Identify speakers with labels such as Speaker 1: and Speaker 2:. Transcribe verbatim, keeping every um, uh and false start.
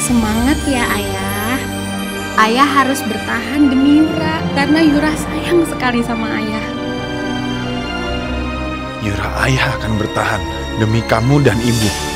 Speaker 1: Semangat ya ayah. Ayah harus bertahan demi Yura, karena Yura sayang sekali sama ayah.
Speaker 2: Yura, ayah akan bertahan demi kamu dan ibu.